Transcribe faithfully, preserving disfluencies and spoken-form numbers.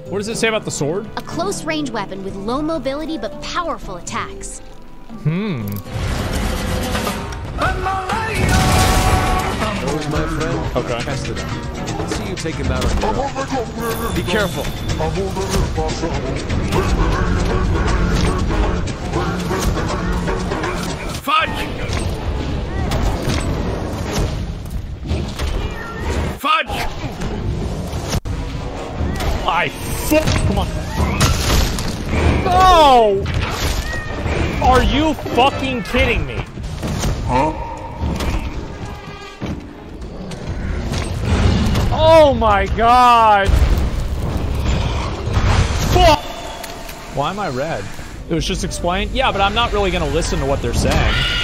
What does it say about the sword? A close-range weapon with low mobility but powerful attacks. Hmm. Those, my friend. Okay. Test it out. Let's see you take him out on your own. Be careful. Fudge! Fudge! I fuck. Come on. No! Are you fucking kidding me? Huh? Oh my god! Fuck! Why am I red? It was just explained? Yeah, but I'm not really gonna listen to what they're saying.